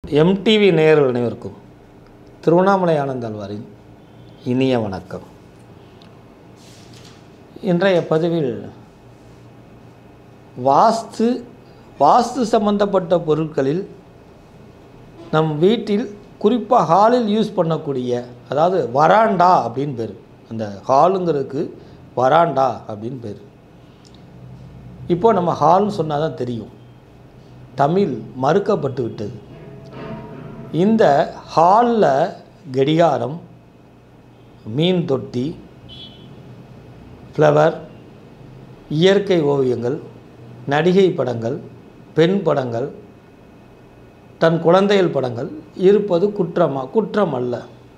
MTV நேயர்கள் அனைவருக்கும் திருவண்ணாமலை ஆனந்தாழ்வாரின் இனிய வணக்கம். இன்றைய பதிவில் வாஸ்து சம்பந்தப்பட்ட பொருட்களில் நம் வீட்டில் குறிப்பாக ஹாலில் யூஸ் பண்ணக்கூடிய, அதாவது வராண்டா அப்படின்னு பேர், அந்த ஹாலுங்கிறதுக்கு வராண்டா அப்படின்னு பேர். இப்போது நம்ம ஹால்னு சொன்னால் தான் தெரியும், தமிழ் மறுக்கப்பட்டு விட்டது. இந்த ஹாலில் கடிகாரம், மீன் தொட்டி, ஃப்ளவர், இயற்கை ஓவியங்கள், நடிகை படங்கள், பெண் படங்கள், தன் குழந்தைகள் படங்கள் இருப்பது குற்றம் அல்ல.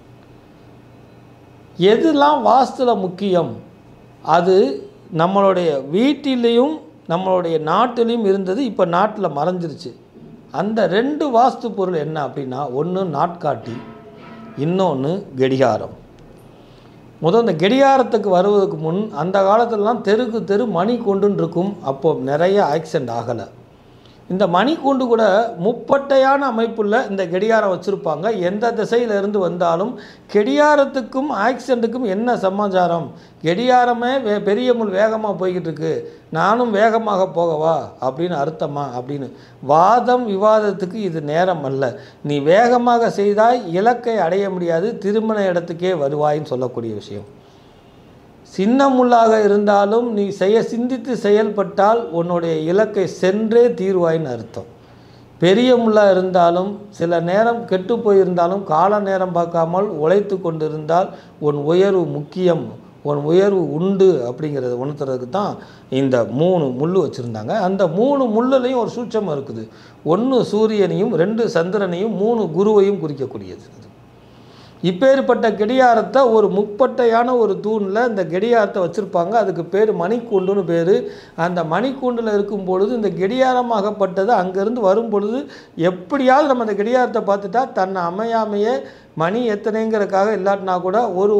எதெல்லாம் வாஸ்துவில் முக்கியம், அது நம்மளுடைய வீட்டிலையும் நம்மளுடைய நாட்டிலையும் இருந்தது, இப்போ நாட்டில் மறைஞ்சிருச்சு. அந்த ரெண்டு வாஸ்து பொருள் என்ன அப்படின்னா, ஒன்று நாட்காட்டி, இன்னொன்று கடிகாரம். முதல் இந்த கடிகாரத்துக்கு வருவதற்கு முன் அந்த காலத்துலலாம் தெருக்கு தெரு மணி கொண்டுன்னு இருக்கும். அப்போது நிறைய ஆக்சிடெண்ட் ஆகலை. இந்த மணி கூண்டு கூட முப்பட்டையான அமைப்புள்ள இந்த கடிகாரம் வச்சுருப்பாங்க. எந்த திசையிலிருந்து வந்தாலும் கடிகாரத்துக்கும் ஆக்சிடெண்ட்டுக்கும் என்ன சமாச்சாரம், கடிகாரமே பெரிய முள் வேகமாக போய்கிட்டு இருக்கு, நானும் வேகமாக போகவா அப்படின்னு அர்த்தமா அப்படின்னு வாதம் விவாதத்துக்கு இது நேரம் அல்ல. நீ வேகமாக செய்தால் இலக்கை அடைய முடியாது, திருமண இடத்துக்கே வருவாயின்னு சொல்லக்கூடிய விஷயம். சின்ன முள்ளாக இருந்தாலும் நீ சிந்தித்து செயல்பட்டால் உன்னுடைய இலக்கை சென்றே தீர்வாயின்னு அர்த்தம். பெரிய முள்ளாக இருந்தாலும் சில நேரம் கெட்டு போயிருந்தாலும் கால நேரம் பார்க்காமல் உழைத்து கொண்டிருந்தால் உன் உயர்வு முக்கியம், உன் உயர்வு உண்டு அப்படிங்கிறத உணர்த்துறதுக்கு தான் இந்த 3 முள் வச்சுருந்தாங்க. அந்த 3 முள்ளுலையும் ஒரு சூட்சம் இருக்குது. 1 சூரியனையும், 2 சந்திரனையும், 3 குருவையும் குறிக்கக்கூடியது. இப்பேற்பட்ட கடிகாரத்தை ஒரு முப்பட்டையான ஒரு தூணில் இந்த கடிகாரத்தை வச்சுருப்பாங்க. அதுக்கு பேர் மணிக்கூண்டுன்னு பேர். அந்த மணிக்கூண்டில் இருக்கும் பொழுது இந்த கடிகாரமாகப்பட்டது அங்கேருந்து வரும் பொழுது எப்படியாவது நம்ம அந்த கடிகாரத்தை பார்த்துட்டா தன்னை அமையாமையே மணி எத்தனைங்கிறதுக்காக இல்லாட்டினா கூட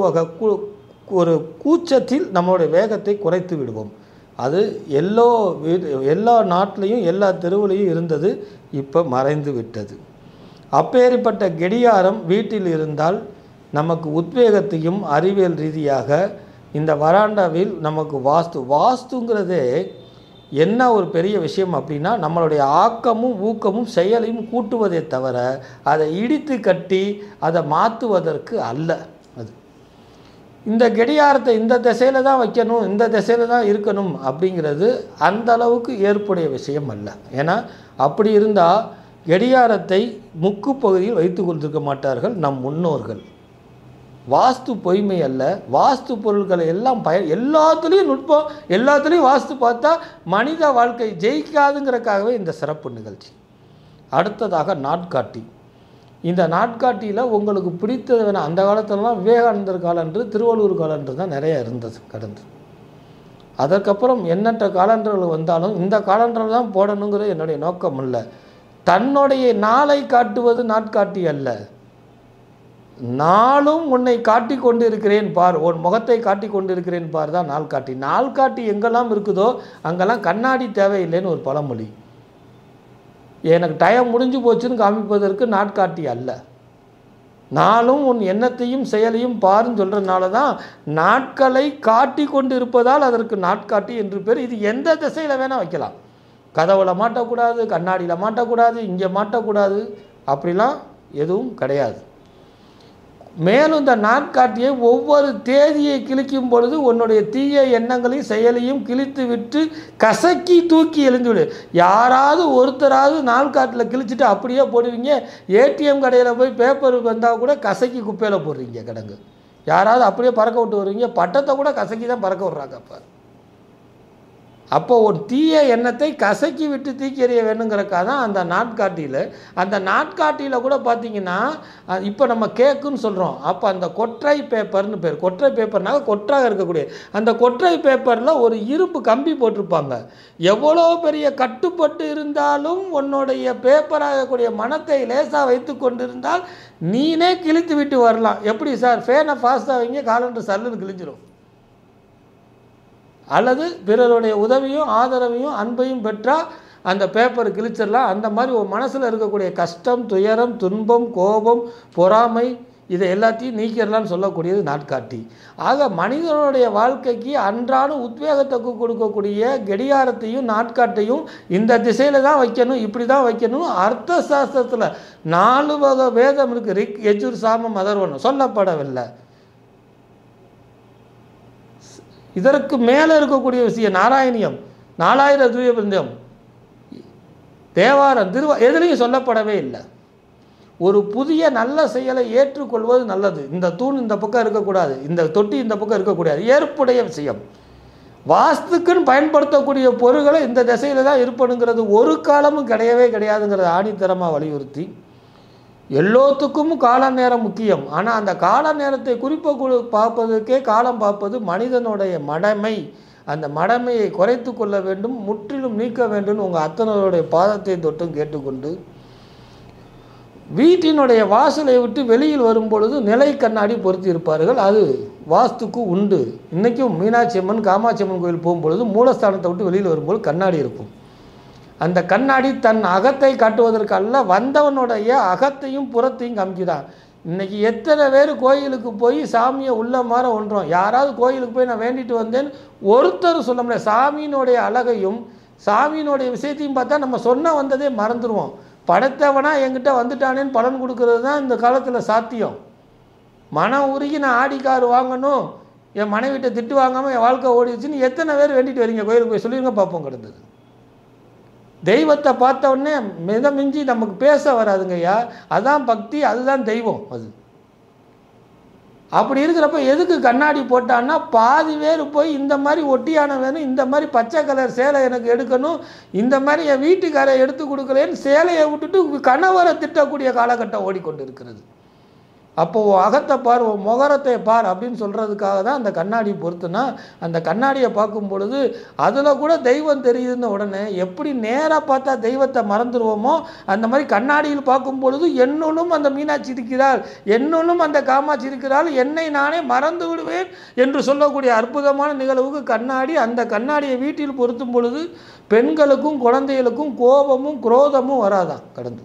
ஒரு கூச்சத்தில் நம்மளுடைய வேகத்தை குறைத்து விடுவோம். அது எல்லா நாட்டிலையும் எல்லா தெருவுலையும் இருந்தது, இப்போ மறைந்து விட்டது. அப்பேற்பட்ட கடிகாரம் வீட்டில் இருந்தால் நமக்கு உத்வேகத்தையும் அறிவியல் ரீதியாக இந்த வராண்டாவில் நமக்கு வாஸ்துங்கிறதே என்ன ஒரு பெரிய விஷயம் அப்படின்னா, நம்மளுடைய ஆக்கமும் ஊக்கமும் செயலையும் கூட்டுவதை தவிர அதை இடித்து கட்டி அதை மாற்றுவதற்கு அல்ல. அது இந்த கடிகாரத்தை இந்த திசையில் தான் வைக்கணும், இந்த திசையில் தான் இருக்கணும் அப்படிங்கிறது அந்த அளவுக்கு ஏற்புடைய விஷயம் அல்ல. ஏன்னா அப்படி இருந்தால் கடிகாரத்தை முக்கு பகுதியில் வைத்து கொண்டிருக்க மாட்டார்கள் நம் முன்னோர்கள். வாஸ்து பொய்மை அல்ல. வாஸ்து பொருட்களை எல்லாம் எல்லாத்துலேயும் நுட்பம், எல்லாத்துலேயும் வாஸ்து பார்த்தா மனித வாழ்க்கை ஜெயிக்காதுங்கிறதுக்காகவே இந்த சிறப்பு நிகழ்ச்சி. அடுத்ததாக நாட்காட்டி. இந்த நாட்காட்டியில் உங்களுக்கு பிடித்தது வேணால், அந்த காலத்துலலாம் விவேகானந்தர் காலண்டர், திருவள்ளுவர் காலண்டர் தான் நிறைய இருந்தது கடந்து. அதற்கப்புறம் எண்ணற்ற காலண்டர்கள் வந்தாலும் இந்த காலண்டர் தான் போடணுங்கிறது என்னுடைய நோக்கம் இல்லை. தன்னுடைய நாளை காட்டுவது நாட்காட்டி அல்ல. நாளும் உன்னை காட்டி கொண்டு இருக்கிறேன் பார், உன் முகத்தை காட்டி கொண்டு இருக்கிறேன் பார் தான் நாள்காட்டி. நாள்காட்டி எங்கெல்லாம் இருக்குதோ அங்கெல்லாம் கண்ணாடி தேவையில்லைன்னு ஒரு பழமொழி. எனக்கு டைம் முடிஞ்சு போச்சுன்னு காமிப்பதற்கு நாட்காட்டி அல்ல. நாளும் உன் எண்ணத்தையும் செயலையும் பாருன்னு சொல்கிறதுனால தான் நாட்களை காட்டி கொண்டு இருப்பதால் அதற்கு நாட்காட்டி என்று பேர். இது எந்த திசையில் வேணால் வைக்கலாம். கதவுல மாட்டக்கூடாது, கண்ணாடியில் மாட்டக்கூடாது, இங்கே மாட்டக்கூடாது, அப்படிலாம் எதுவும் கிடையாது. மேலும் இந்த நாட்காட்டியை ஒவ்வொரு தேதியை கிழிக்கும் பொழுது உன்னுடைய தீய எண்ணங்களையும் செயலையும் கிழித்து விட்டு கசக்கி தூக்கி எறிந்துவிடு. யாராவது ஒருத்தராவது நாட்காட்டில் கிழிச்சிட்டு அப்படியே போடுவீங்க. ஏடிஎம் கடையில் போய் பேப்பருக்கு வந்தால் கூட கசக்கி குப்பையில் போடுறீங்க கிடங்கு. யாராவது அப்படியே பறக்க விட்டு வருவீங்க, பட்டத்தை கூட கசக்கி தான் பறக்க விட்றாங்க. அப்போ ஒரு தீய எண்ணத்தை கசக்கி விட்டு தூக்கி எறிய வேணுங்கிறக்காக தான் அந்த நாட்காட்டியில் கூட பார்த்திங்கன்னா, இப்போ நம்ம கேக்குன்னு சொல்கிறோம். அப்போ அந்த கொற்றை பேப்பர்னு பேர். கொற்றை பேப்பர்னாக கொற்றாக இருக்கக்கூடிய அந்த கொற்றை பேப்பரில் ஒரு இரும்பு கம்பி போட்டிருப்பாங்க. எவ்வளோ பெரிய கட்டுப்பட்டு இருந்தாலும் உன்னுடைய பேப்பராகக்கூடிய மனத்தை லேசாக வைத்து கொண்டிருந்தால் நீனே கிழித்து விட்டு வரலாம். எப்படி சார், ஃபேனை ஃபாஸ்ட்டாக வைங்க, காலண்டர் சல்லுன்னு கிழிஞ்சிடும். அல்லது பிறருடைய உதவியும் ஆதரவையும் அன்பையும் பெற்றால் அந்த பேப்பர் கிழிச்சிடலாம். அந்த மாதிரி ஒரு மனசில் இருக்கக்கூடிய கஷ்டம், துயரம், துன்பம், கோபம், பொறாமை இதை எல்லாத்தையும் நீக்கிடலான்னு சொல்லக்கூடியது நாட்காட்டி. ஆக மனிதனுடைய வாழ்க்கைக்கு அன்றாட உத்வேகத்தை கொடுக்கக்கூடிய கடிகாரத்தையும் நாட்காட்டையும் இந்த திசையில் தான் வைக்கணும், இப்படி தான் வைக்கணும். அர்த்த சாஸ்திரத்தில் 4 வகை வேதம் இருக்குது. ரிக், யஜுர், சாமம், அதர்வனம் சொல்லப்படவில்லை. இதற்கு மேலே இருக்கக்கூடிய விஷயம் நாராயணியம், 4000 தூயபிரந்தம், தேவாரம், எதுலேயும் சொல்லப்படவே இல்லை. ஒரு புதிய நல்ல செயலை ஏற்றுக்கொள்வது நல்லது. இந்த தூண் இந்த பக்கம் இருக்கக்கூடாது, இந்த தொட்டி இந்த பக்கம் இருக்கக்கூடாது, ஏற்புடைய விஷயம். வாஸ்துக்குன்னு பயன்படுத்தக்கூடிய பொருள்களை இந்த திசையில் தான் இருப்பணுங்கிறது ஒரு காலமும் கிடையவே கிடையாதுங்கிறத ஆணித்தரமாக வலியுறுத்தி, எல்லோத்துக்கும் கால நேரம் முக்கியம். ஆனால் அந்த கால நேரத்தை குறிப்பாக பார்ப்பதற்கே காலம் பார்ப்பது மனிதனுடைய மடமை. அந்த மடமையை குறைத்து கொள்ள வேண்டும், முற்றிலும் நீக்க வேண்டும். உங்கள் அத்தனையோடைய பாதத்தை தொட்டும் கேட்டுக்கொண்டு, வீட்டினுடைய வாசலை விட்டு வெளியில் வரும்பொழுது நிலை கண்ணாடி பொருத்தி இருப்பார்கள். அது வாஸ்துக்கு உண்டு. இன்றைக்கும் மீனாட்சி அம்மன், காமாட்சி அம்மன் கோயில் போகும்பொழுது மூலஸ்தானத்தை விட்டு வெளியில் வரும்போது கண்ணாடி இருக்கும். அந்த கண்ணாடி தன் அகத்தை காட்டுவதற்கல்ல, வந்தவனுடைய அகத்தையும் புறத்தையும் காமிக்கிறான். இன்றைக்கி எத்தனை பேர் கோயிலுக்கு போய் சாமியை உள்ள மாற ஒன்றோம். யாராவது கோயிலுக்கு போய் நான் வேண்டிட்டு வந்தேன் ஒருத்தர் சொல்ல முடியாது. சாமியினுடைய அழகையும் சாமியினுடைய விஷயத்தையும் பார்த்தா நம்ம சொன்ன வந்ததே மறந்துடுவோம். படைத்தவனா என்கிட்ட வந்துட்டானேன்னு பலன் கொடுக்கறது தான் இந்த காலத்தில் சாத்தியம். மனம் உருகி நான் ஆடி கார் வாங்கணும், என் மனைவிட்ட திட்டு வாங்காமல் என் வாழ்க்கை ஓடிடுச்சுன்னு எத்தனை பேர் வேண்டிட்டு வரீங்க கோயிலுக்கு போய் சொல்லிடுங்க பார்ப்போம். கிடந்தது தெய்வத்தை பார்த்த உடனே மிதமிஞ்சி நமக்கு பேச வராதுங்க ஐயா. அதுதான் பக்தி, அதுதான் தெய்வம். அது அப்படி இருக்கிறப்ப எதுக்கு கண்ணாடி போட்டான்னா, பாதி பேர் போய் இந்த மாதிரி ஒட்டியான வேணும், இந்த மாதிரி பச்சை கலர் சேலை எனக்கு எடுக்கணும், இந்த மாதிரி என் வீட்டுக்காரை எடுத்து கொடுக்கலேன்னு சேலையை விட்டுட்டு கணவரை திட்டக்கூடிய காலகட்டம் ஓடிக்கொண்டு இருக்கிறது. அப்போது அகத்தை பார், முகரத்தை பார் அப்படின்னு சொல்கிறதுக்காக தான் அந்த கண்ணாடி பொறுத்துனா, அந்த கண்ணாடியை பார்க்கும் பொழுது அதில் கூட தெய்வம் தெரியுதுன்னு உடனே எப்படி நேராக பார்த்தா தெய்வத்தை மறந்துடுவோமோ, அந்த மாதிரி கண்ணாடியில் பார்க்கும் பொழுது என்னுள்ளும் அந்த மீனாட்சி இருக்கிறாள், என்னுள்ளும் அந்த காமாட்சி இருக்கிறாள், என்னை நானே மறந்து விடுவேன் என்று சொல்லக்கூடிய அற்புதமான நிகழ்வுக்கு கண்ணாடி. அந்த கண்ணாடியை வீட்டில் பொருத்தும் பொழுது பெண்களுக்கும் குழந்தைகளுக்கும் கோபமும் குரோதமும் வராதான் கடந்து.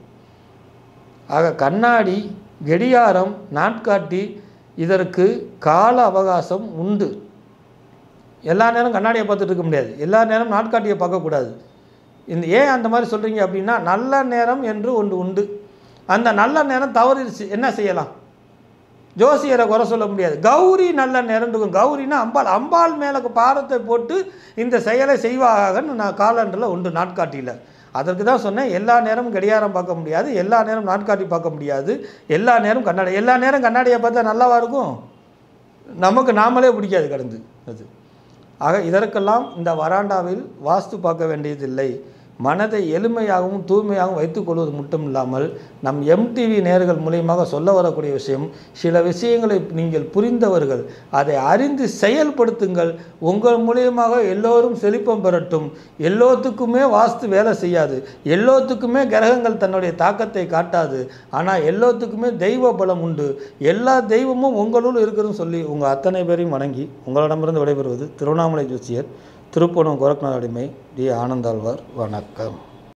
ஆக கண்ணாடி, கடிகாரம், நாட்காட்டி இதற்கு கால அவகாசம் உண்டு. எல்லா நேரம் கண்ணாடியை பார்த்துட்டு இருக்க முடியாது, எல்லா நேரம் நாட்காட்டியை பார்க்கக்கூடாது. ஏன் அந்த மாதிரி சொல்கிறீங்க அப்படின்னா, நல்ல நேரம் என்று ஒன்று உண்டு. அந்த நல்ல நேரம் தவறிடுச்சு, என்ன செய்யலாம்? ஜோசியரை குறை சொல்ல முடியாது. கௌரி நல்ல நேரம் இருக்கும். கௌரினா அம்பாள், அம்பாள் மேலே பாரத்தை போட்டு இந்த செயலை செய்வாகன்னு நான் காலண்டரில் உண்டு, நாட்காட்டியில். அதற்கு தான் சொன்னேன், எல்லா நேரமும் கடிகாரம் பார்க்க முடியாது, எல்லா நேரம் நாட்காட்டி பார்க்க முடியாது, எல்லா நேரம் கண்ணாடி. எல்லா நேரம் கண்ணாடியை பார்த்தா நல்லாவா இருக்கும்? நமக்கு நாமளே பிடிக்காது கடந்து அது. ஆக இதற்கெல்லாம் இந்த வராண்டாவில் வாஸ்து பார்க்க வேண்டியதில்லை. மனதை எளிமையாகவும் தூய்மையாகவும் வைத்துக்கொள்வது மட்டும் இல்லாமல், நம் எம்டிவி நேயர்கள் மூலியமாக சொல்ல வரக்கூடிய விஷயம், சில விஷயங்களை நீங்கள் புரிந்தவர்கள் அதை அறிந்து செயல்படுத்துங்கள். உங்கள் மூலியமாக எல்லோரும் செழிப்பம் பெறட்டும். எல்லோத்துக்குமே வாஸ்து வேலை செய்யாது, எல்லோத்துக்குமே கிரகங்கள் தன்னுடைய தாக்கத்தை காட்டாது. ஆனால் எல்லோத்துக்குமே தெய்வ பலம் உண்டு. எல்லா தெய்வமும் உங்களுள் இருக்குதுன்னு சொல்லி உங்கள் அத்தனை பேரையும் வணங்கி உங்களிடமிருந்து விடைபெறுவது திருவண்ணாமலை ஜோசியர், திருப்பூணம் கோரக்நாத் அடிமை டி. ஆனந்தாழ்வார். வணக்கம்.